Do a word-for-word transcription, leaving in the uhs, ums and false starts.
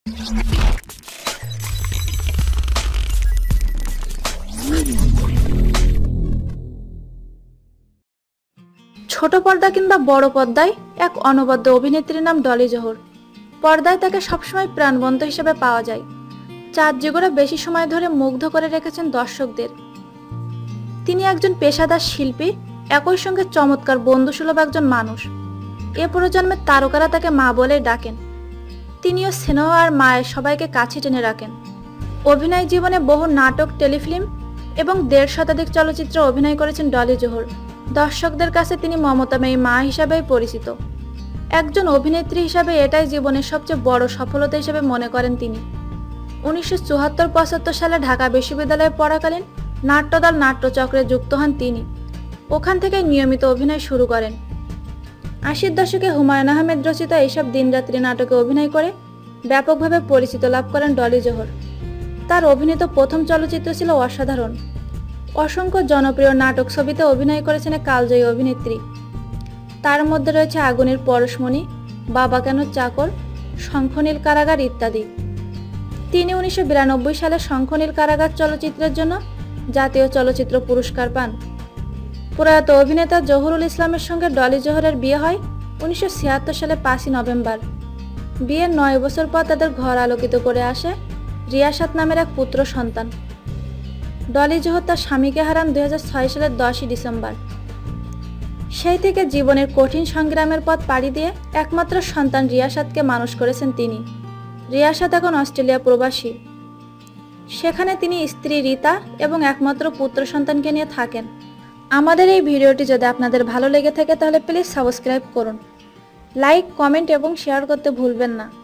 ছোট পর্দা কিংবা বড় পর্দায় এক অনবদ্য অভিনেত্রীর নাম ডলি জোহর। পর্দায় তাকে সবসময় প্রাণবন্ত হিসেবে পাওয়া যায়। চার যুগেরও বেশি সময় ধরে মুগ্ধ করে রেখেছেন দর্শকদের। তিনি একজন পেশাদার শিল্পী, একই সঙ্গে চমৎকার বন্ধুসুলভ একজন মানুষ। এ প্রজন্মের তারকারা তাকে মা বলেই ডাকেন। তিনিও স্নেহ আর মায়ের সবাইকে কাছে টেনে রাখেন। অভিনয় জীবনে বহু নাটক, টেলিফিল্ম এবং দেড় শতাধিক চলচ্চিত্রে অভিনয় করেছেন ডলি জোহর। দর্শকদের কাছে তিনি মমতাময়ী মা হিসাবেই পরিচিত। একজন অভিনেত্রী হিসাবে এটাই জীবনের সবচেয়ে বড় সফলতা হিসেবে মনে করেন তিনি। উনিশশো চুয়াত্তর পঁচাত্তর সালে ঢাকা বিশ্ববিদ্যালয়ে পড়াকালীন নাট্যদল নাট্যচক্রে যুক্ত হন তিনি। ওখান থেকে নিয়মিত অভিনয় শুরু করেন। আশির দশকে হুমায়ুন আহমেদ রচিত এইসব দিনরাত্রি নাটকে অভিনয় করে ব্যাপকভাবে পরিচিত লাভ করেন ডলি জোহর। তার অভিনীত প্রথম চলচ্চিত্র ছিল অসাধারণ। অসংখ্য জনপ্রিয় নাটক, ছবিতে অভিনয় করেছেন কালজয়ী অভিনেত্রী। তার মধ্যে রয়েছে আগুনের পরশমণি, বাবা কেন চাকর, শঙ্খনীল কারাগার ইত্যাদি। তিনি উনিশশো বিরানব্বই সালে শঙ্খনীল কারাগার চলচ্চিত্রের জন্য জাতীয় চলচ্চিত্র পুরস্কার পান। প্রয়াত অভিনেতা জহুরুল ইসলামের সঙ্গে ডলি জোহরের বিয়ে হয় উনিশশো ছিয়াত্তর সালে পাঁচই নভেম্বর। বিয়ের নয় বছর পর তাদের ঘর আলোকিত করে আসে রিয়াসাত নামের এক পুত্র সন্তান। ডলি জোহর তার স্বামীকে হারান দুই হাজার ছয় সালের দশই ডিসেম্বর। সেই থেকে জীবনের কঠিন সংগ্রামের পথ পাড়ি দিয়ে একমাত্র সন্তান রিয়াসাতকে মানুষ করেছেন তিনি। রিয়াসাত এখন অস্ট্রেলিয়া প্রবাসী। সেখানে তিনি স্ত্রী রীতা এবং একমাত্র পুত্র সন্তানকে নিয়ে থাকেন। আমাদের এই ভিডিওটি যদি আপনাদের ভালো লেগে থাকে তাহলে প্লিজ সাবস্ক্রাইব করুন, লাইক, কমেন্ট এবং শেয়ার করতে ভুলবেন না।